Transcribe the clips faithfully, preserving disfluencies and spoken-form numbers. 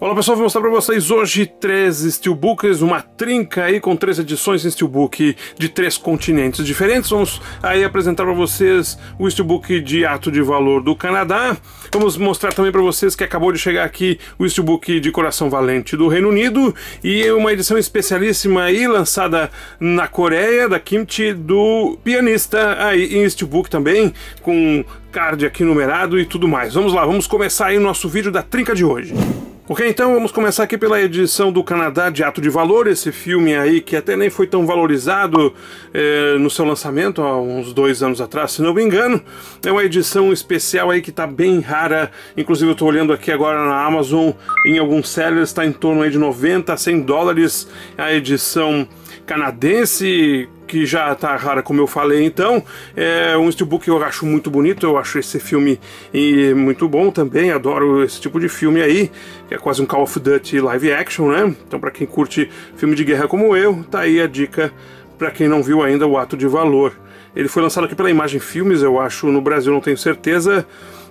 Olá pessoal, vou mostrar para vocês hoje três Steelbooks, uma trinca aí com três edições em Steelbook de três continentes diferentes. Vamos aí apresentar para vocês o Steelbook de Ato de Valor do Canadá. Vamos mostrar também para vocês que acabou de chegar aqui o Steelbook de Coração Valente do Reino Unido e uma edição especialíssima aí lançada na Coreia, da Kimchi, do Pianista, aí em Steelbook também, com card aqui numerado e tudo mais. Vamos lá, vamos começar aí o nosso vídeo da trinca de hoje. Ok, então vamos começar aqui pela edição do Canadá de Ato de Valor, esse filme aí que até nem foi tão valorizado é, no seu lançamento há uns dois anos atrás, se não me engano. É uma edição especial aí que tá bem rara, inclusive eu tô olhando aqui agora na Amazon, em alguns sellers está em torno aí de noventa a cem dólares a edição canadense, que já tá rara, como eu falei. Então é um Steelbook que eu acho muito bonito, eu acho esse filme e muito bom também, adoro esse tipo de filme aí, que é quase um Call of Duty live action, né? Então para quem curte filme de guerra como eu, tá aí a dica para quem não viu ainda o Ato de Valor. Ele foi lançado aqui pela Imagem Filmes, eu acho, no Brasil não tenho certeza,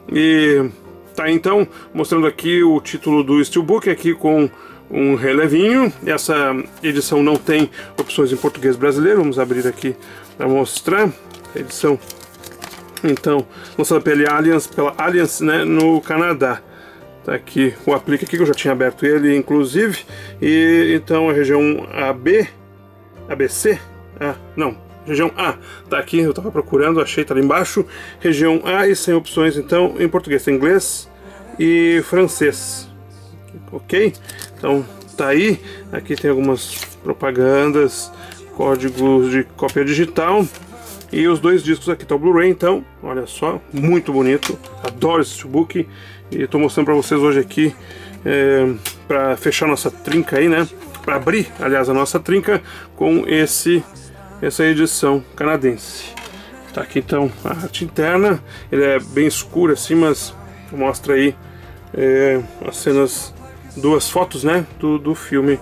e tá então mostrando aqui o título do Steelbook aqui com um relevinho. Essa edição não tem opções em português brasileiro, vamos abrir aqui para mostrar a edição, então, lançada pela Alliance, pela Alliance, né, no Canadá. Tá aqui o aplique aqui, que eu já tinha aberto ele, inclusive, e então a região A B, A B C, ah, não, região A, tá aqui, eu tava procurando, achei, tá ali embaixo, região A, e sem opções, então, em português, tem inglês e francês. Ok? Então tá aí, aqui tem algumas propagandas, códigos de cópia digital e os dois discos aqui, tá o Blu-ray. Então, olha só, muito bonito, adoro esse Steelbook e tô mostrando para vocês hoje aqui é, para fechar nossa trinca aí, né, para abrir, aliás, a nossa trinca com esse essa edição canadense. Tá aqui então a arte interna, ele é bem escuro assim, mas mostra aí é, as cenas, duas fotos, né, do, do filme,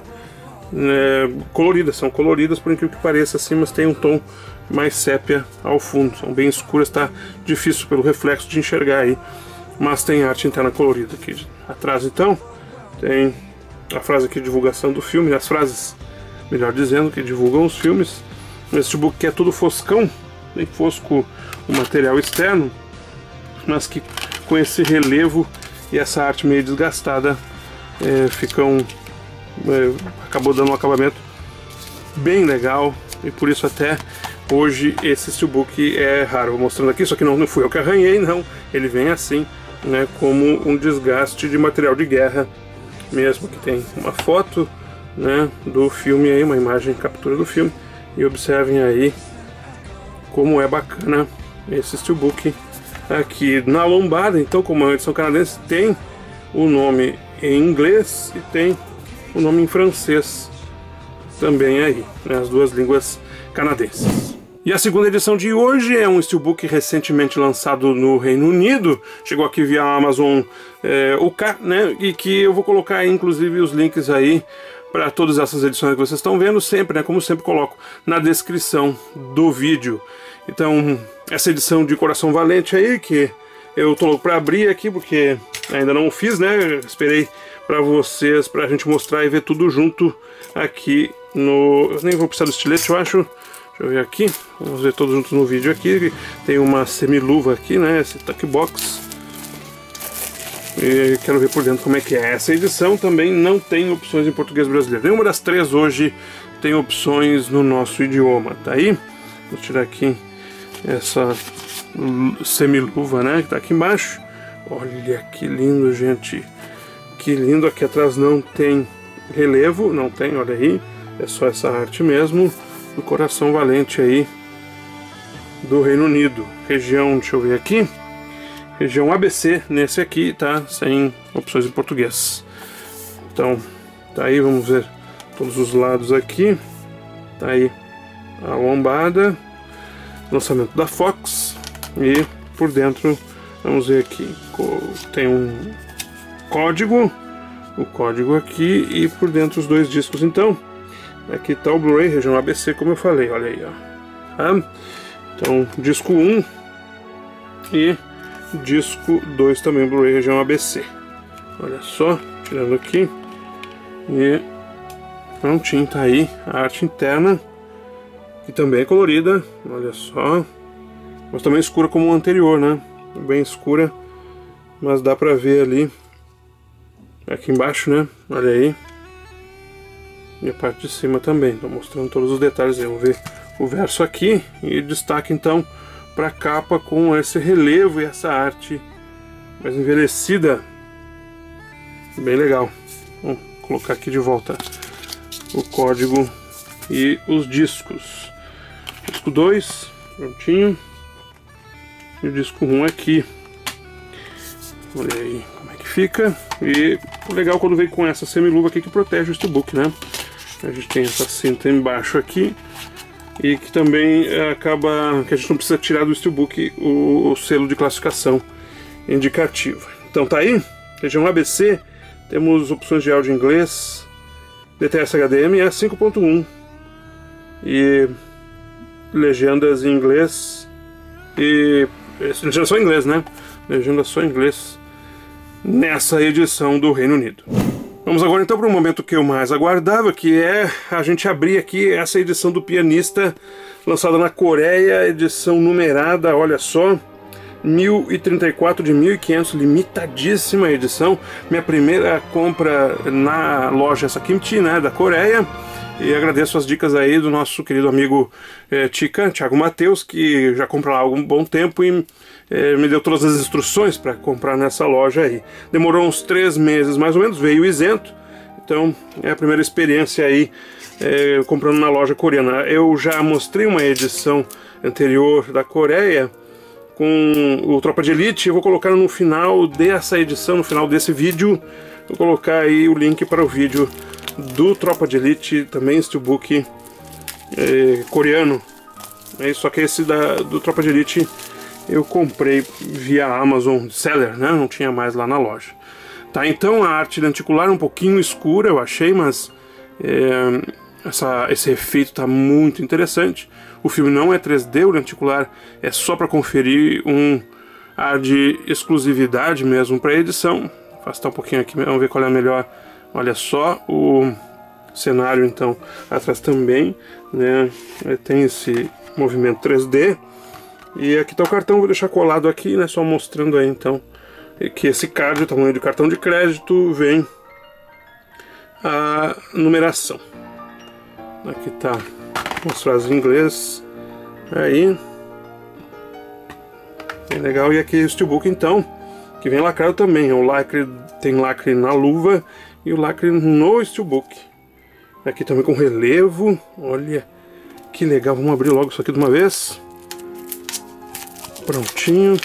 é, coloridas, são coloridas por incrível que pareça assim, mas tem um tom mais sépia ao fundo, são bem escuras, tá difícil pelo reflexo de enxergar aí, mas tem arte interna colorida aqui atrás. Então tem a frase aqui de divulgação do filme, as frases, melhor dizendo, que divulgam os filmes. Esse Steelbook que é todo foscão, bem fosco o material externo, mas que com esse relevo e essa arte meio desgastada, É, ficam é, acabou dando um acabamento bem legal e por isso até hoje esse Steelbook é raro. Vou mostrando aqui, só que não, não fui eu que arranhei, não, ele vem assim, né, como um desgaste de material de guerra mesmo, que tem uma foto, né, do filme aí, uma imagem captura do filme, e observem aí como é bacana esse Steelbook aqui na lombada. Então, como é uma edição canadense, tem o nome em inglês e tem o nome em francês também aí, né, as duas línguas canadenses. E a segunda edição de hoje é um Steelbook recentemente lançado no Reino Unido, chegou aqui via Amazon é, U K, né, e que eu vou colocar aí, inclusive, os links aí para todas essas edições que vocês estão vendo, sempre, né, como sempre coloco na descrição do vídeo. Então, essa edição de Coração Valente aí, que eu tô louco para abrir aqui, porque ainda não fiz, né? Esperei para vocês, pra gente mostrar e ver tudo junto aqui no... Eu nem vou precisar do estilete, eu acho. Deixa eu ver aqui. Vamos ver todos juntos no vídeo aqui. Tem uma semiluva aqui, né? Esse tuck box. E quero ver por dentro como é que é. Essa edição também não tem opções em português brasileiro. Nenhuma das três hoje tem opções no nosso idioma. Tá aí? Vou tirar aqui essa semiluva, né, que tá aqui embaixo. Olha que lindo, gente, que lindo. Aqui atrás não tem relevo, não tem, olha aí, é só essa arte mesmo do Coração Valente aí do Reino Unido, região, deixa eu ver aqui, região A B C, nesse aqui, tá, sem opções em português. Então, tá aí, vamos ver todos os lados aqui, tá aí a lombada, lançamento da Fox. E por dentro, vamos ver aqui, tem um código, o código aqui, e por dentro os dois discos. Então, aqui está o Blu-ray, região A B C, como eu falei, olha aí, ó. Tá? Então, disco um e disco dois também, Blu-ray, região A B C. Olha só, tirando aqui, E prontinho, tá aí a arte interna, que também é colorida, olha só. Mas também escura como o anterior, né? Bem escura, mas dá pra ver ali, aqui embaixo, né? Olha aí. E a parte de cima também, tô mostrando todos os detalhes aí. Vamos ver o verso aqui e destaque então pra capa com esse relevo e essa arte mais envelhecida. Bem legal. Vamos colocar aqui de volta o código e os discos. Disco dois, prontinho. E o disco um aqui. Olha aí como é que fica. E o legal quando vem com essa semiluva aqui que protege o steelbook, né? A gente tem essa cinta embaixo aqui. E que também acaba que a gente não precisa tirar do steelbook o, o selo de classificação indicativa. Então tá aí, região A B C. Temos opções de áudio em inglês, D T S H D M I cinco ponto um e legendas em inglês e legenda só em inglês, né? Legenda só em inglês nessa edição do Reino Unido. Vamos agora então para o momento que eu mais aguardava, que é a gente abrir aqui essa edição do Pianista, lançada na Coreia, edição numerada, olha só, mil e trinta e quatro de mil e quinhentos, limitadíssima edição. Minha primeira compra na loja Sakimchi, né, da Coreia. E agradeço as dicas aí do nosso querido amigo eh, Tica, Thiago Matheus, que já compra lá há algum bom tempo e eh, me deu todas as instruções para comprar nessa loja aí. Demorou uns três meses mais ou menos, veio isento. Então é a primeira experiência aí eh, comprando na loja coreana. Eu já mostrei uma edição anterior da Coreia com o Tropa de Elite. Eu vou colocar no final dessa edição, no final desse vídeo, vou colocar aí o link para o vídeo do Tropa de Elite, também steelbook é, coreano. É, só que esse da, do Tropa de Elite eu comprei via Amazon Seller, né? Não tinha mais lá na loja. Tá, então a arte lenticular é um pouquinho escura, eu achei, mas é, essa, esse efeito tá muito interessante. O filme não é três D, o lenticular é só para conferir um ar de exclusividade mesmo para edição. Vou afastar um pouquinho aqui, vamos ver qual é a melhor. Olha só o cenário então atrás também, né? Tem esse movimento três D. E aqui está o cartão, vou deixar colado aqui, né? Só mostrando aí então que esse card, o tamanho de cartão de crédito, vem a numeração. Aqui tá as frases em inglês. Aí. Bem legal. E aqui o steelbook então, que vem lacrado também. O lacre, tem lacre na luva e o lacre no steelbook. Aqui também com relevo. Olha que legal. Vamos abrir logo isso aqui de uma vez. Prontinho.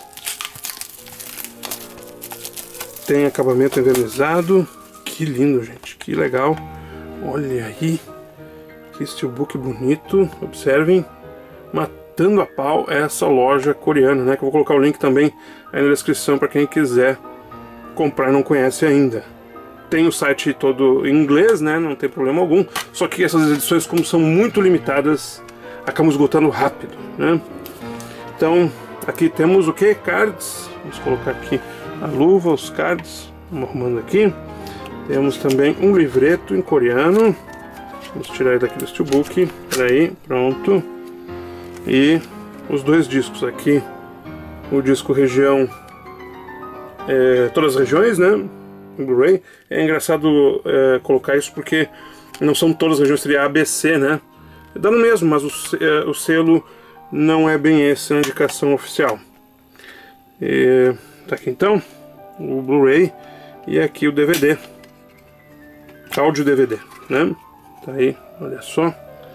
Tem acabamento envernizado. Que lindo, gente. Que legal. Olha aí. Que steelbook bonito. Observem. Matando a pau essa loja coreana, né? Que eu vou colocar o link também aí na descrição para quem quiser comprar e não conhece ainda. Tem o site todo em inglês, né? Não tem problema algum. Só que essas edições, como são muito limitadas, acabam esgotando rápido, né? Então, aqui temos o que? Cards. Vamos colocar aqui a luva, os cards. Vamos arrumando aqui. Temos também um livreto em coreano. Vamos tirar ele daqui do steelbook. Peraí, pronto. E os dois discos aqui. O disco região... É, todas as regiões, né? Blu-ray. É engraçado é, colocar isso porque não são todas as regiões, seria A B C, né? Dá no mesmo, mas o, é, o selo não é bem esse, a indicação oficial. E, tá aqui então o Blu-ray e aqui o D V D, áudio D V D, né? Tá aí, olha só.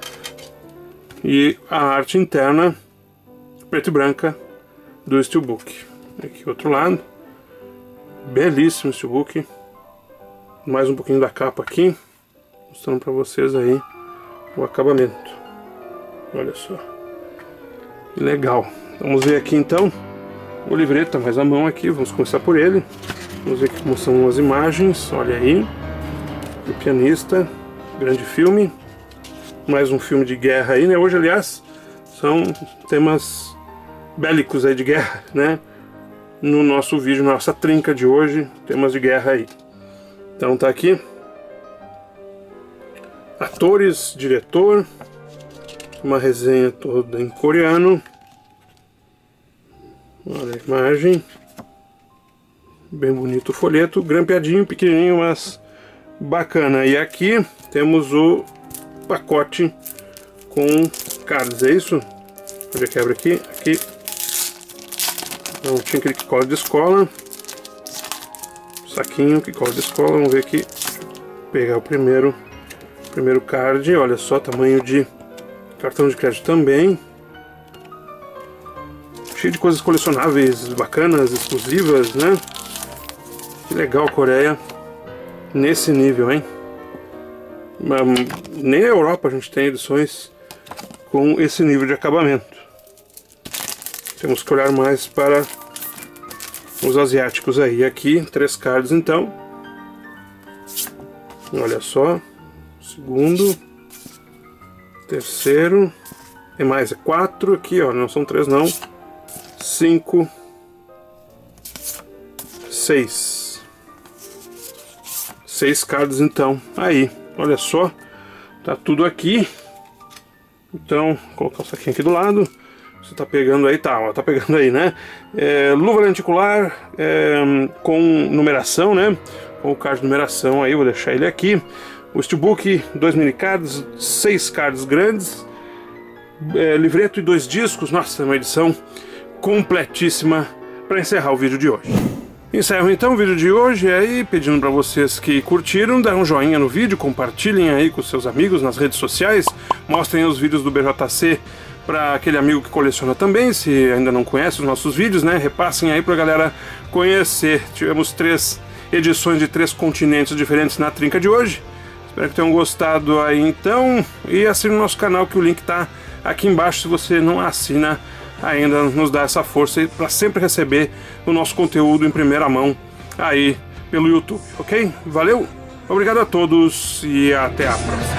E a arte interna preto e branca do steelbook. Aqui outro lado. Belíssimo steelbook. Mais um pouquinho da capa aqui, mostrando para vocês aí o acabamento. Olha só, que legal. Vamos ver aqui então o livreto, tá mais à mão aqui. Vamos começar por ele. Vamos ver aqui como são as imagens. Olha aí, O Pianista, grande filme. Mais um filme de guerra aí, né? Hoje, aliás, são temas bélicos aí de guerra, né? No nosso vídeo, nossa trinca de hoje, temas de guerra aí. Então tá aqui atores, diretor, uma resenha toda em coreano. Olha a imagem, bem bonito o folheto, grampeadinho, pequenininho, mas bacana. E aqui temos o pacote com cards, é isso? Onde quebra aqui? Aqui. Então tinha aquele que cola de escola. Saquinho que cola de escola. Vamos ver aqui. Pegar o primeiro, primeiro card. Olha só, tamanho de cartão de crédito também. Cheio de coisas colecionáveis, bacanas, exclusivas, né? Que legal, Coreia. Nesse nível, hein? Nem na Europa a gente tem edições com esse nível de acabamento. Temos que olhar mais para os asiáticos aí. Aqui, três cards então. Olha só. Segundo. Terceiro. Tem mais, é quatro aqui, ó. Não são três não. Cinco. Seis. Seis cards então. Aí, olha só. Tá tudo aqui. Então, vou colocar o saquinho aqui do lado. Você tá pegando aí, tá, ó, tá pegando aí, né? É, luva lenticular é, com numeração, né? Com o card de numeração aí, vou deixar ele aqui. O Steelbook, dois mini cards, seis cards grandes, é, livreto e dois discos. Nossa, uma edição completíssima para encerrar o vídeo de hoje. Encerro então o vídeo de hoje aí, pedindo para vocês que curtiram, dar um joinha no vídeo, compartilhem aí com seus amigos nas redes sociais, mostrem os vídeos do B J C para aquele amigo que coleciona também, se ainda não conhece os nossos vídeos, né? Repassem aí pra galera conhecer. Tivemos três edições de três continentes diferentes na trinca de hoje. Espero que tenham gostado aí então. E assine o nosso canal, que o link tá aqui embaixo se você não assina ainda, nos dá essa força para sempre receber o nosso conteúdo em primeira mão aí pelo YouTube, ok? Valeu, obrigado a todos e até a próxima.